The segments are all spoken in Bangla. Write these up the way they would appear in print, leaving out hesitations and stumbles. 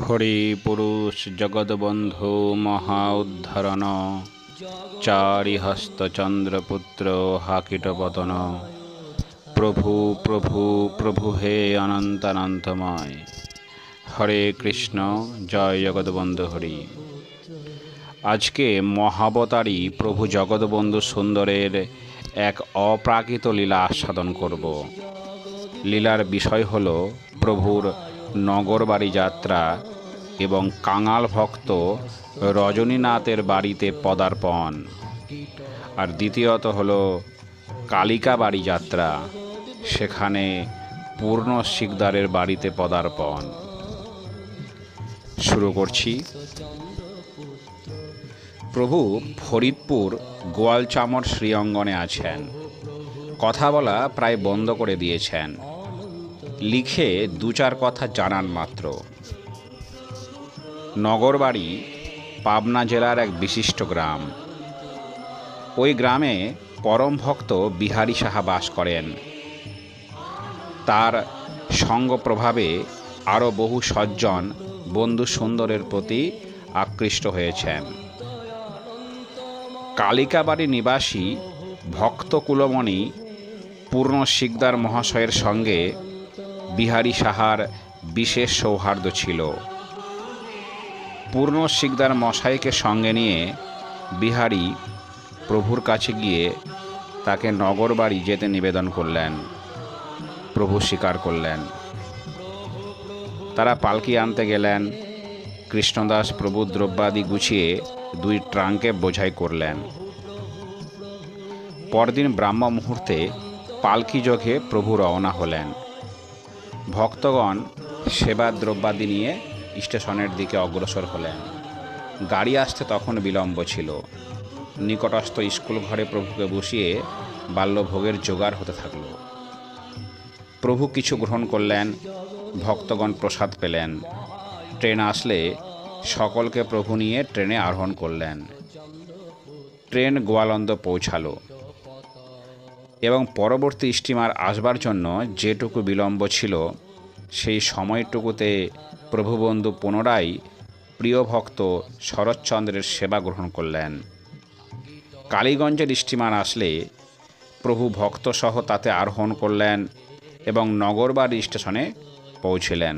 হরি পুরুষ জগৎবন্ধু মহা উদ্ধরণ চারিহস্ত চন্দ্রপুত্র হাকিটপতন। প্রভু প্রভু প্রভু হে অনন্তানন্তময়। হরে কৃষ্ণ, জয় জগৎবন্ধু হরি। আজকে মহাবতারী প্রভু জগৎবন্ধু সুন্দরের এক অপ্রাকৃত লীলা আস্বাদন করব। লীলার বিষয় হল প্রভুর নগরবাড়ি যাত্রা এবং কাঙাল ভক্ত রজনীনাথের বাড়িতে পদার্পণ। আর দ্বিতীয়ত হল কালিকা বাড়ি যাত্রা, সেখানে পূর্ণ শিকদারের বাড়িতে পদার্পণ। শুরু করছি। প্রভু ফরিদপুর গোয়ালচামর শ্রীঅঙ্গনে আছেন। কথা বলা প্রায় বন্ধ করে দিয়েছেন, লিখে দু চার কথা জানান মাত্র। নগরবাড়ি পাবনা জেলার এক বিশিষ্ট গ্রাম। ওই গ্রামে পরম ভক্ত বিহারী সাহা বাস করেন। তার সঙ্গ প্রভাবে আরও বহু সজ্জন বন্ধু সুন্দরের প্রতি আকৃষ্ট হয়েছেন। কালিকাবাড়ি নিবাসী ভক্ত কুলমণি পূর্ণ শিকদার মহাশয়ের সঙ্গে বিহারী সাহার বিশেষ সৌহার্দ্য ছিল। পূর্ণ শিকদার মশাইকে সঙ্গে নিয়ে বিহারী প্রভুর কাছে গিয়ে তাকে নগরবাড়ি যেতে নিবেদন করলেন। প্রভু স্বীকার করলেন। তারা পালকি আনতে গেলেন। কৃষ্ণদাস প্রভু দ্রব্যাদি গুছিয়ে 2 ট্রাঙ্কে বোঝাই করলেন। পরদিন ব্রাহ্ম মুহূর্তে পালকি যোগে প্রভু রওনা হলেন। ভক্তগণ সেবা দ্রব্যাদি নিয়ে স্টেশনের দিকে অগ্রসর হলেন। গাড়ি আসতে তখন বিলম্ব ছিল। নিকটস্থ স্কুল ঘরে প্রভুকে বসিয়ে বাল্যভোগের জোগাড় হতে থাকল। প্রভু কিছু গ্রহণ করলেন, ভক্তগণ প্রসাদ পেলেন। ট্রেন আসলে সকলকে প্রভু নিয়ে ট্রেনে আরোহণ করলেন। ট্রেন গোয়ালন্দ পৌঁছালো এবং পরবর্তী স্টিমার আসবার জন্য যেটুকু বিলম্ব ছিল, সেই সময়টুকুতে প্রভুবন্ধু পুনরায় প্রিয় ভক্ত শরৎচন্দ্রের সেবা গ্রহণ করলেন। কালীগঞ্জের স্টিমার আসলে প্রভু ভক্তসহ তাতে আরোহণ করলেন এবং নগরবাড়ি স্টেশনে পৌঁছলেন।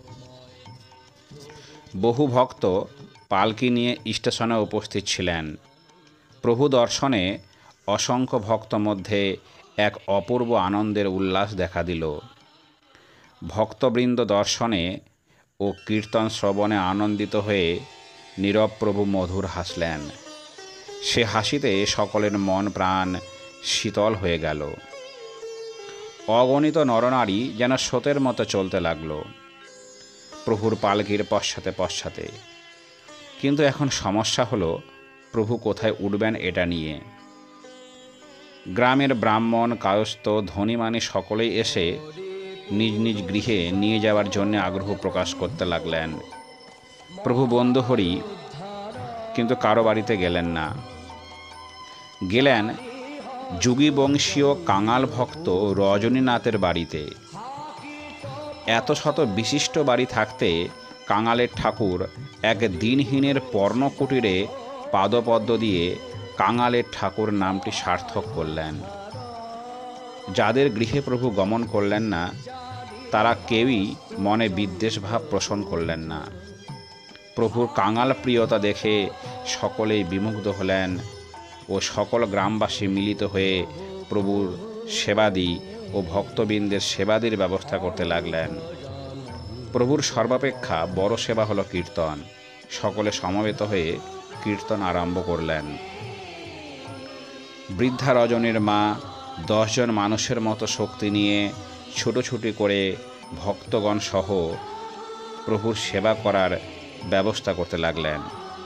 বহু ভক্ত পালকি নিয়ে স্টেশনে উপস্থিত ছিলেন। প্রভু দর্শনে অসংখ্য ভক্ত মধ্যে এক অপূর্ব আনন্দের উল্লাস দেখা দিল। ভক্তবৃন্দ দর্শনে ও কীর্তন শ্রবণে আনন্দিত হয়ে নীরব প্রভু মধুর হাসলেন। সে হাসিতে সকলের মন প্রাণ শীতল হয়ে গেল। অগণিত নরনারী যেন স্রোতের মতো চলতে লাগল প্রভুর পালকির পশ্চাতে পশ্চাতে। কিন্তু এখন সমস্যা হলো প্রভু কোথায় উঠবেন এটা নিয়ে। গ্রামের ব্রাহ্মণ কায়স্থ ধনীমানী সকলেই এসে নিজ নিজ গৃহে নিয়ে যাওয়ার জন্য আগ্রহ প্রকাশ করতে লাগলেন। প্রভু বন্ধু হরি কিন্তু কারো বাড়িতে গেলেন না। গেলেন যুগী বংশীয় কাঙাল ভক্ত রজনীনাথের বাড়িতে। এত শত বিশিষ্ট বাড়ি থাকতে কাঙালের ঠাকুর এক দিনহীনের পর্ণকুটিরে পাদপদ্ম দিয়ে কাঙালের ঠাকুর নামটি সার্থক করলেন। যাদের গৃহে প্রভু গমন করলেন না, তারা কেউই মনে বিদ্বেষভাব পোষণ করলেন না। প্রভুর কাঙাল প্রিয়তা দেখে সকলেই বিমুগ্ধ হলেন ও সকল গ্রামবাসী মিলিত হয়ে প্রভুর সেবাদি ও ভক্তবৃন্দের সেবাদির ব্যবস্থা করতে লাগলেন। প্রভুর সর্বাপেক্ষা বড় সেবা হলো কীর্তন। সকলে সমবেত হয়ে কীর্তন আরম্ভ করলেন। বৃদ্ধা রজনীর মা 10 জন মানুষের মতো শক্তি নিয়ে ছুটোছুটি করে ভক্তগণ সহ প্রভুর সেবা করার ব্যবস্থা করতে লাগলেন।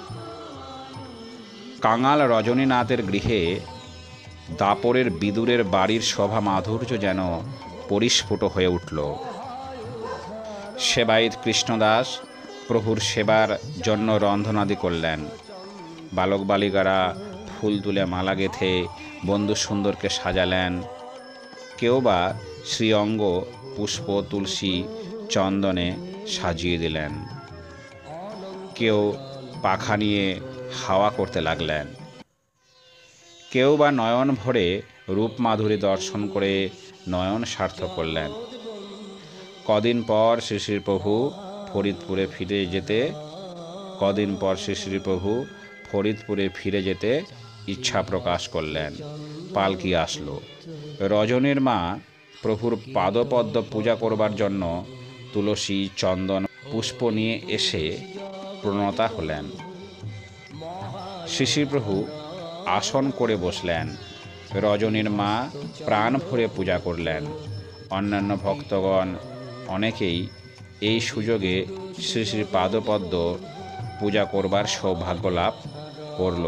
কাঙাল রজনীনাথের গৃহে দাপরের বিদুরের বাড়ির শোভা মাধুর্য যেন পরিস্ফুট হয়ে উঠল। সেবায়িত কৃষ্ণদাস প্রভুর সেবার জন্য রন্ধনাদি করলেন। বালক বালিকারা ফুল তুলে মালা গেঁথে বন্ধু সুন্দরকে সাজালেন। কেউ বা শ্রীঅঙ্গ পুষ্প তুলসী চন্দনে সাজিয়ে দিলেন। কেউ পাখা নিয়ে হাওয়া করতে লাগলেন, কেউ বা নয়ন ভরে রূপ মাধুরী দর্শন করে নয়ন সার্থক করলেন। কদিন পর শ্রী প্রভু ফরিদপুরে ফিরে যেতে ইচ্ছা প্রকাশ করলেন। পালকি আসলো। রজনীর মা প্রভুর পাদপদ্ম পূজা করবার জন্য তুলসী, চন্দন, পুষ্প নিয়ে এসে প্রণতা হলেন। শ্রী প্রভু আসন করে বসলেন। রজনীর মা প্রাণ ভরে পূজা করলেন। অন্যান্য ভক্তগণ অনেকেই এই সুযোগে শ্রী পাদপদ্ম পূজা করবার সৌভাগ্য লাভ করল।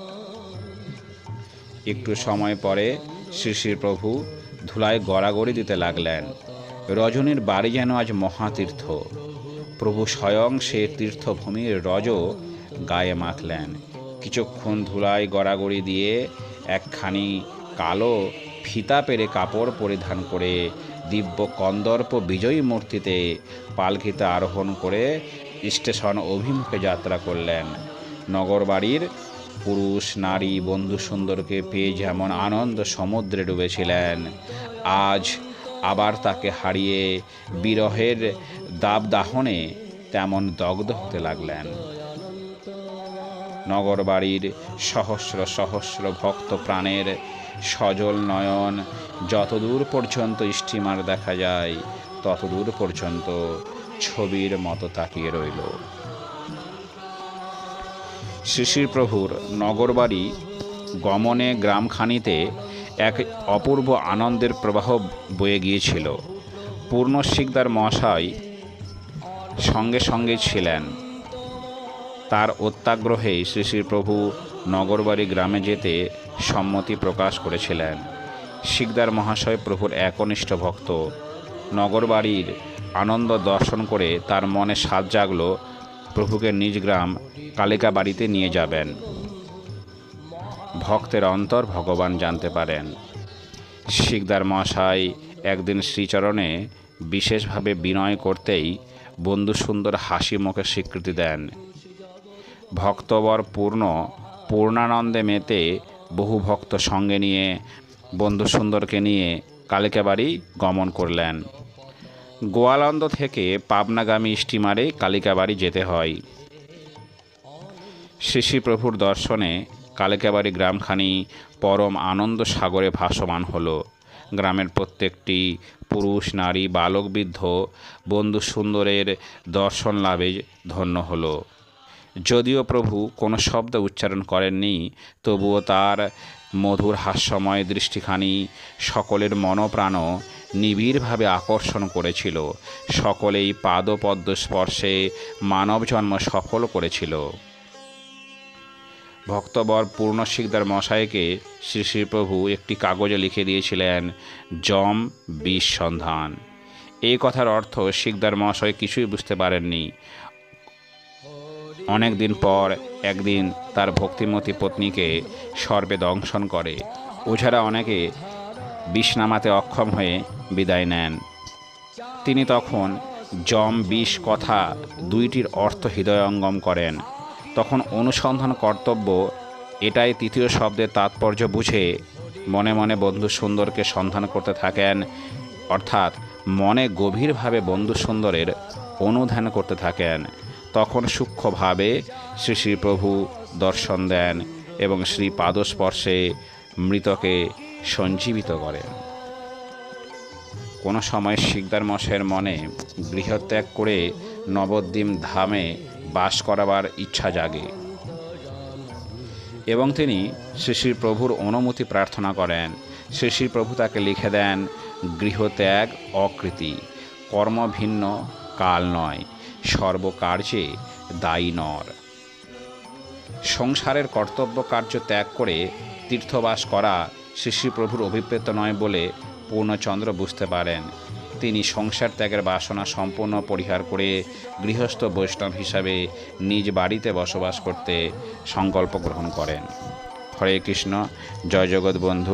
একটু সময় পরে শ্রী প্রভু ধুলায় গড়াগড়ি দিতে লাগলেন। রজনীর বাড়ি যেন আজ মহাতীর্থ। প্রভু স্বয়ং সে তীর্থভূমির রজ গায়ে মাখলেন। কিছুক্ষণ ধুলায় গড়াগড়ি দিয়ে একখানি কালো ফিতা পেরে কাপড় পরিধান করে দিব্য কন্দর্প বিজয়ী মূর্তিতে পালকিতে আরোহণ করে স্টেশন অভিমুখে যাত্রা করলেন। নগরবাড়ির পুরুষ নারী বন্ধু সুন্দরকে পেয়ে যেমন আনন্দ সমুদ্রে ডুবেছিলেন, আজ আবার তাকে হারিয়ে বিরহের দাবদাহনে তেমন দগ্ধ হতে লাগলেন। নগরবাড়ির সহস্র সহস্র ভক্ত প্রাণের সজল নয়ন যতদূর পর্যন্ত স্টিমার দেখা যায় ততদূর পর্যন্ত ছবির মতো তাকিয়ে রইল। শ্রী প্রভুর নগরবাড়ি গমনে গ্রামখানিতে এক অপূর্ব আনন্দের প্রবাহ বয়ে গিয়েছিল। পূর্ণ শিকদার মহাশয় সঙ্গে সঙ্গে ছিলেন। তার অত্যাগ্রহে শ্রী প্রভু নগরবাড়ি গ্রামে যেতে সম্মতি প্রকাশ করেছিলেন। শিকদার মহাশয় প্রভুর একনিষ্ঠ ভক্ত। নগরবাড়ির আনন্দ দর্শন করে তার মনে সাধ জাগল প্রভুকে নিজ গ্রাম কালিকাবাড়িতে নিয়ে যাবেন। ভক্তের অন্তর ভগবান জানতে পারেন। শিকদার মহাশয় একদিন শ্রীচরণে বিশেষভাবে বিনয় করতেই বন্ধু সুন্দর হাসি মুখে স্বীকৃতি দেন। ভক্তবর পূর্ণানন্দে মেতে বহু ভক্ত সঙ্গে নিয়ে বন্ধু সুন্দরকে নিয়ে কালিকাবাড়ি গমন করলেন। গোয়ালন্দ থেকে পাবনাগামী স্টিমারে কালিকাবাড়ি যেতে হয়। শ্রী প্রভুর দর্শনে কালিকাবাড়ি গ্রামখানি পরম আনন্দ সাগরে ভাসমান হল। গ্রামের প্রত্যেকটি পুরুষ নারী বালক বৃদ্ধ বন্ধু সুন্দরের দর্শন লাভে ধন্য হল। যদিও প্রভু কোনো শব্দ উচ্চারণ করেননি, তবুও তার মধুর হাস্যময় দৃষ্টিখানি সকলের মনপ্রাণ নিবিড়ভাবে আকর্ষণ করেছিল। সকলেই পাদপদ্ম স্পর্শে মানব জন্ম সফল করেছিল। ভক্তবর পূর্ণ শিকদার মশাইকে শ্রী প্রভু একটি কাগজে লিখে দিয়েছিলেন জম বিষ সন্ধান। এই কথার অর্থ শিকদার মহাশয় কিছুই বুঝতে পারেননি। অনেক দিন পর একদিন তার ভক্তিমতী পত্নীকে সর্পে দংশন করে। ওঝারা অনেকে বিষ নামাতে অক্ষম হয়ে বিদায় নেন। তিনি তখন জম বিষ কথা দুইটির অর্থ হৃদয়ঙ্গম করেন। তখন অনুসন্ধান কর্তব্য এটাই তৃতীয় শব্দের তাৎপর্য বুঝে মনে মনে বন্ধু সুন্দরকে সন্ধান করতে থাকেন, অর্থাৎ মনে গভীরভাবে বন্ধু সুন্দরের অনুধ্যান করতে থাকেন। তখন সূক্ষ্মভাবে শ্রী প্রভু দর্শন দেন এবং শ্রী পাদস্পর্শে মৃতকে সঞ্জীবিত করেন। কোনো সময় শিকদার মশাইয়ের মনে গৃহত্যাগ করে নবদ্বীপ ধামে বাস করাবার ইচ্ছা জাগে এবং তিনি শ্রী প্রভুর অনুমতি প্রার্থনা করেন। শ্রী প্রভু তাকে লিখে দেন গৃহত্যাগ অকৃতি, কর্ম ভিন্ন কাল নয়, সর্বকার্যে দায়ী নর। সংসারের কর্তব্য কার্য ত্যাগ করে তীর্থবাস করা শ্রী প্রভুর অভিপ্রেত নয় বলে পূর্ণচন্দ্র বুঝতে পারেন। তিনি সংসার ত্যাগের বাসনা সম্পূর্ণ পরিহার করে গৃহস্থ বৈষ্ণব হিসাবে নিজ বাড়িতে বসবাস করতে সংকল্প গ্রহণ করেন। হরে কৃষ্ণ। জয় জগৎবন্ধু।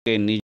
নিজ